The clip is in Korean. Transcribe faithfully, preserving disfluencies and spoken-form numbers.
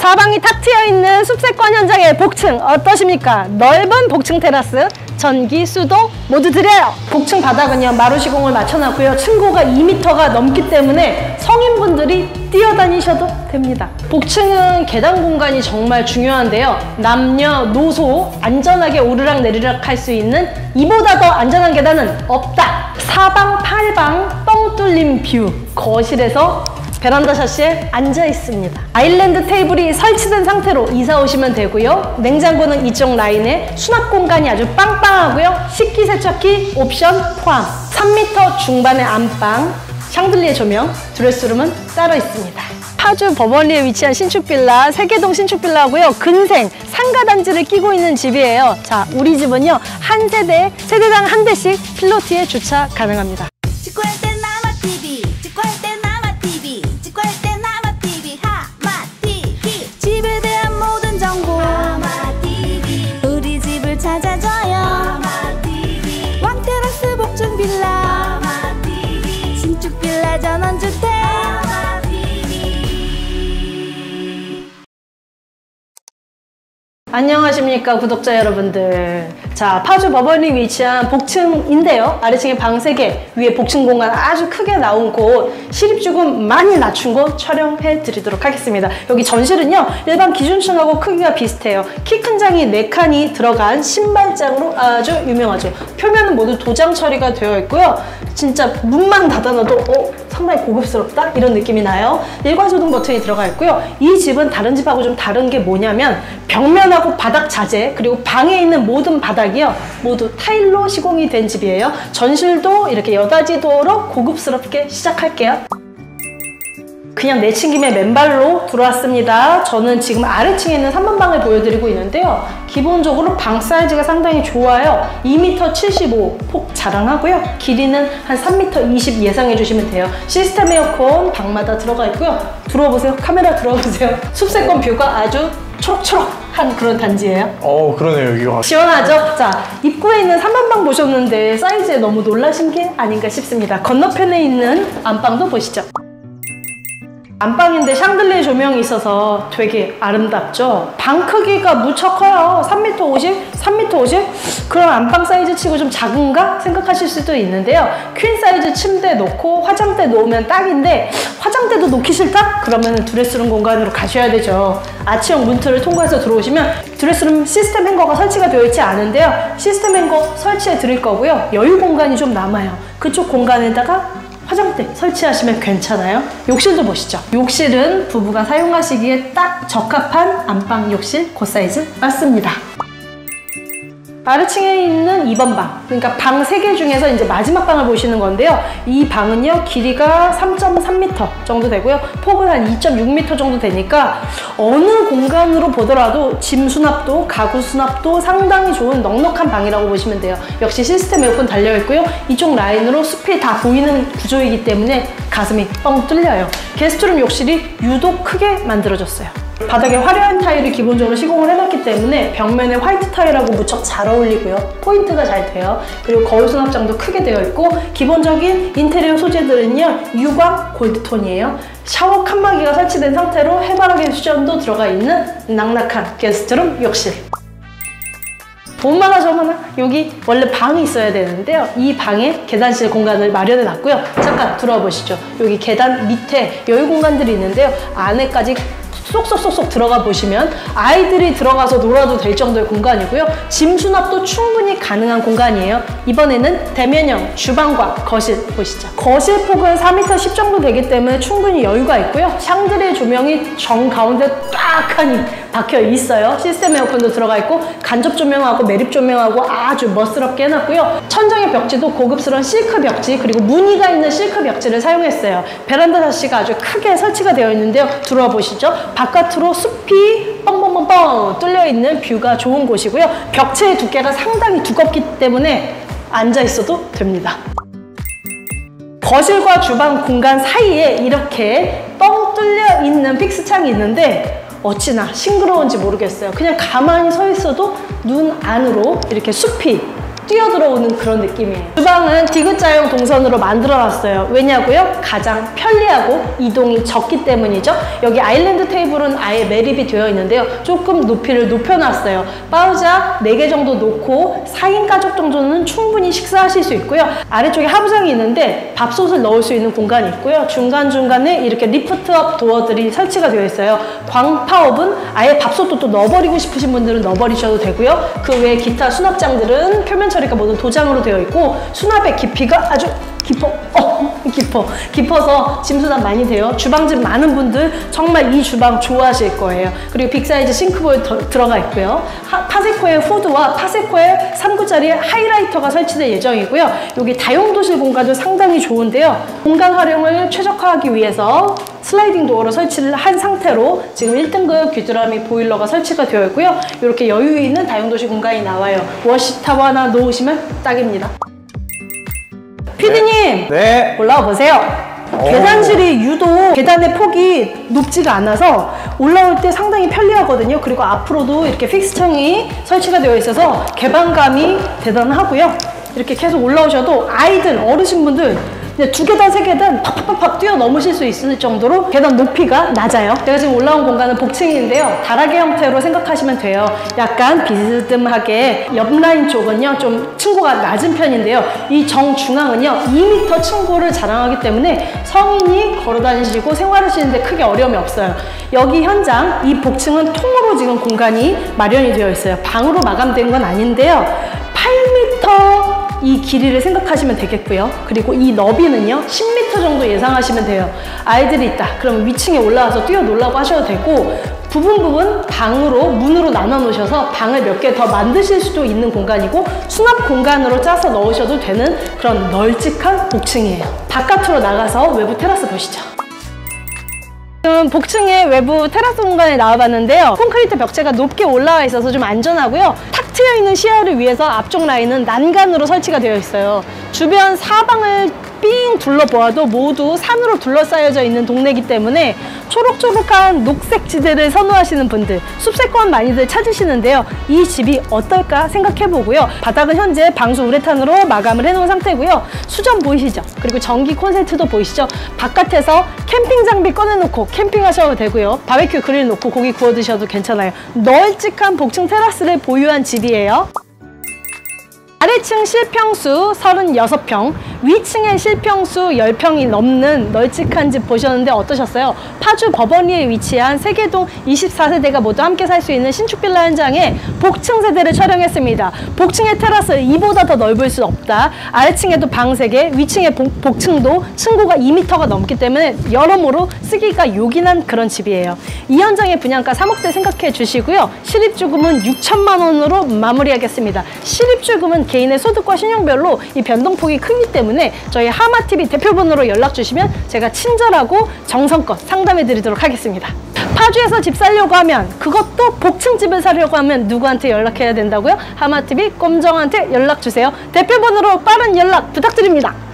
사방이 탁 트여있는 숲세권 현장의 복층 어떠십니까? 넓은 복층 테라스, 전기, 수도 모두 드려요. 복층 바닥은요 마루 시공을 맞춰놨고요. 층고가 이 미터가 넘기 때문에 성인분들이 뛰어다니셔도 됩니다. 복층은 계단 공간이 정말 중요한데요. 남녀노소 안전하게 오르락 내리락 할 수 있는 이보다 더 안전한 계단은 없다. 사방 팔방 뻥 뚫린 뷰, 거실에서 베란다 샤시에 앉아 있습니다. 아일랜드 테이블이 설치된 상태로 이사 오시면 되고요. 냉장고는 이쪽 라인에 수납 공간이 아주 빵빵하고요. 식기세척기 옵션 포함. 삼 미터 중반의 안방, 샹들리에 조명, 드레스룸은 따로 있습니다. 파주 버벌리에 위치한 신축빌라, 세계동 신축빌라고요. 근생, 상가단지를 끼고 있는 집이에요. 자, 우리 집은요. 한 세대, 세대당 한 대씩 필로티에 주차 가능합니다. 직구할 땐 나마티비, 직구할 땐 나마티비, 직구할 땐 나마티비, 하마티비. 집에 대한 모든 정보 하마티비. 우리 집을 찾아줘요. 하마티비. 왕테라스 복층 빌라 하마티비. 신축 빌라 전원주택 하마티비. 안녕하십니까 구독자 여러분들. 자, 파주 버벌리 위치한 복층인데요. 아래층에 방 세 개, 위에 복층 공간 아주 크게 나온 곳, 시립주금 많이 낮춘 곳 촬영해 드리도록 하겠습니다. 여기 전실은요 일반 기준층하고 크기가 비슷해요. 키 큰 장이 네 칸이 들어간 신발장으로 아주 유명하죠. 표면은 모두 도장 처리가 되어 있고요. 진짜 문만 닫아놔도 어? 상당히 고급스럽다? 이런 느낌이 나요. 일괄소등 버튼이 들어가 있고요. 이 집은 다른 집하고 좀 다른 게 뭐냐면 벽면하고 바닥 자재, 그리고 방에 있는 모든 바닥이요 모두 타일로 시공이 된 집이에요. 전실도 이렇게 여닫이도록 고급스럽게 시작할게요. 그냥 내친김에 맨발로 들어왔습니다. 저는 지금 아래층에 있는 삼 번 방을 보여드리고 있는데요. 기본적으로 방 사이즈가 상당히 좋아요. 이 미터 칠십오, 폭 자랑하고요. 길이는 한 삼 미터 이십 예상해 주시면 돼요. 시스템 에어컨 방마다 들어가 있고요. 들어와보세요. 카메라 들어와보세요. 숲세권 뷰가 아주 초록초록한 그런 단지예요. 어, 그러네요. 여기가 시원하죠? 자, 입구에 있는 삼 번 방 보셨는데 사이즈에 너무 놀라신 게 아닌가 싶습니다. 건너편에 있는 안방도 보시죠. 안방인데 샹들리에 조명이 있어서 되게 아름답죠? 방 크기가 무척 커요. 삼 미터 오십, 삼 미터 오십? 그럼 안방 사이즈 치고 좀 작은가? 생각하실 수도 있는데요. 퀸 사이즈 침대 놓고 화장대 놓으면 딱인데 화장대도 놓기 싫다? 그러면 드레스룸 공간으로 가셔야 되죠. 아치형 문틀을 통과해서 들어오시면 드레스룸 시스템 행거가 설치가 되어 있지 않은데요. 시스템 행거 설치해 드릴 거고요. 여유 공간이 좀 남아요. 그쪽 공간에다가 화장대 설치하시면 괜찮아요. 욕실도 보시죠. 욕실은 부부가 사용하시기에 딱 적합한 안방 욕실 그 사이즈 맞습니다. 아래층에 있는 이 번 방, 그러니까 방 세 개 중에서 이제 마지막 방을 보시는 건데요. 이 방은요 길이가 삼 점 삼 미터 정도 되고요. 폭은 한 이 점 육 미터 정도 되니까 어느 공간으로 보더라도 짐 수납도 가구 수납도 상당히 좋은 넉넉한 방이라고 보시면 돼요. 역시 시스템 에어컨 달려있고요. 이쪽 라인으로 숲이 다 보이는 구조이기 때문에 가슴이 뻥 뚫려요. 게스트룸 욕실이 유독 크게 만들어졌어요. 바닥에 화려한 타일을 기본적으로 시공을 해놨기 때문에 벽면에 화이트 타일하고 무척 잘 어울리고요. 포인트가 잘 돼요. 그리고 거울 수납장도 크게 되어 있고 기본적인 인테리어 소재들은요 유광 골드톤이에요. 샤워 칸막이가 설치된 상태로 해바라기 수전도 들어가 있는 낙낙한 게스트룸 욕실. 돈많아 저만아 여기 원래 방이 있어야 되는데요. 이 방에 계단실 공간을 마련해 놨고요. 잠깐 들어와 보시죠. 여기 계단 밑에 여유 공간들이 있는데요. 안에까지 쏙쏙쏙쏙 들어가 보시면 아이들이 들어가서 놀아도 될 정도의 공간이고요. 짐 수납도 충분히 가능한 공간이에요. 이번에는 대면형 주방과 거실 보시죠. 거실 폭은 사 미터 십 정도 되기 때문에 충분히 여유가 있고요. 샹들리에 조명이 정 가운데 딱 하니 박혀 있어요. 시스템 에어컨도 들어가 있고 간접 조명하고 매립 조명하고 아주 멋스럽게 해놨고요. 천장의 벽지도 고급스러운 실크 벽지, 그리고 무늬가 있는 실크 벽지를 사용했어요. 베란다 샤시가 아주 크게 설치가 되어 있는데요. 들어와 보시죠. 바깥으로 숲이 뻥뻥뻥뻥 뚫려 있는 뷰가 좋은 곳이고요. 벽체의 두께가 상당히 두껍기 때문에 앉아 있어도 됩니다. 거실과 주방 공간 사이에 이렇게 뻥 뚫려 있는 픽스창이 있는데 어찌나 싱그러운지 모르겠어요. 그냥 가만히 서 있어도 눈 안으로 이렇게 숲이 뛰어들어오는 그런 느낌이에요. 주방은 디귿자형 동선으로 만들어놨어요. 왜냐고요? 가장 편리하고 이동이 적기 때문이죠. 여기 아일랜드 테이블은 아예 매립이 되어 있는데요. 조금 높이를 높여놨어요. 파우자 네 개 정도 놓고 사 인 가족 정도는 충분히 식사하실 수 있고요. 아래쪽에 하부장이 있는데 밥솥을 넣을 수 있는 공간이 있고요. 중간중간에 이렇게 리프트업 도어들이 설치가 되어 있어요. 광파업은 아예 밥솥도 또 넣어버리고 싶으신 분들은 넣어버리셔도 되고요. 그 외에 기타 수납장들은 표면 처리가 모두 도장으로 되어 있고 수납의 깊이가 아주 깊어, 어, 깊어, 깊어서 짐 수납 많이 돼요. 주방집 많은 분들 정말 이 주방 좋아하실 거예요. 그리고 빅사이즈 싱크볼 들어가 있고요. 하, 파세코의 후드와 파세코의 삼 구짜리 하이라이터가 설치될 예정이고요. 여기 다용도실 공간도 상당히 좋은데요. 공간 활용을 최적화하기 위해서 슬라이딩 도어로 설치를 한 상태로 지금 일 등급 귀뚜라미 보일러가 설치가 되어 있고요. 이렇게 여유 있는 다용도실 공간이 나와요. 워시타워 하나 놓으시면 딱입니다. 피디님, 네. 올라와 보세요. 오. 계단실이 유독 계단의 폭이 높지가 않아서 올라올 때 상당히 편리하거든요. 그리고 앞으로도 이렇게 픽스창이 설치가 되어 있어서 개방감이 대단하고요. 이렇게 계속 올라오셔도 아이들, 어르신분들 두 계단, 세 계단 팍팍팍 뛰어넘으실 수 있을 정도로 계단 높이가 낮아요. 제가 지금 올라온 공간은 복층인데요. 다락의 형태로 생각하시면 돼요. 약간 비스듬하게 옆 라인 쪽은요 좀 층고가 낮은 편인데요. 이 정중앙은요 이 미터 층고를 자랑하기 때문에 성인이 걸어 다니시고 생활하시는데 크게 어려움이 없어요. 여기 현장 이 복층은 통으로 지금 공간이 마련이 되어 있어요. 방으로 마감된 건 아닌데요. 팔 미터 이 길이를 생각하시면 되겠고요. 그리고 이 너비는요 십 미터 정도 예상하시면 돼요. 아이들이 있다 그러면 위층에 올라와서 뛰어놀라고 하셔도 되고, 부분 부분 방으로 문으로 나눠 놓으셔서 방을 몇 개 더 만드실 수도 있는 공간이고, 수납 공간으로 짜서 넣으셔도 되는 그런 널찍한 복층이에요. 바깥으로 나가서 외부 테라스 보시죠. 지금 복층의 외부 테라스 공간에 나와봤는데요. 콘크리트 벽체가 높게 올라와 있어서 좀 안전하고요. 탁 트여있는 시야를 위해서 앞쪽 라인은 난간으로 설치가 되어 있어요. 주변 사방을 삥 둘러보아도 모두 산으로 둘러싸여져 있는 동네이기 때문에 초록초록한 녹색 지대를 선호하시는 분들, 숲세권 많이들 찾으시는데요. 이 집이 어떨까 생각해보고요. 바닥은 현재 방수 우레탄으로 마감을 해놓은 상태고요. 수전 보이시죠? 그리고 전기 콘센트도 보이시죠? 바깥에서 캠핑 장비 꺼내놓고 캠핑하셔도 되고요. 바베큐 그릴 놓고 고기 구워 드셔도 괜찮아요. 널찍한 복층 테라스를 보유한 집이에요. 아래층 실평수 삼십육 평, 위층의 실평수 십 평이 넘는 널찍한 집 보셨는데 어떠셨어요? 파주 버버니에 위치한 세계동 이십사 세대가 모두 함께 살 수 있는 신축 빌라 현장에 복층 세대를 촬영했습니다. 복층의 테라스 이보다 더 넓을 수 없다. 아래층에도 방 세 개, 위층의 복, 복층도 층고가 이 미터가 넘기 때문에 여러모로 쓰기가 요긴한 그런 집이에요. 이 현장의 분양가 삼억대 생각해 주시고요. 실입주금은 육천만 원으로 마무리하겠습니다. 실입주금은 개인의 소득과 신용별로 이 변동폭이 크기 때문에 저희 하마티비 대표번호로 연락 주시면 제가 친절하고 정성껏 상담해 드리도록 하겠습니다. 파주에서 집 살려고 하면, 그것도 복층집을 사려고 하면 누구한테 연락해야 된다고요? 하마티비 꼼정한테 연락 주세요. 대표번호로 빠른 연락 부탁드립니다.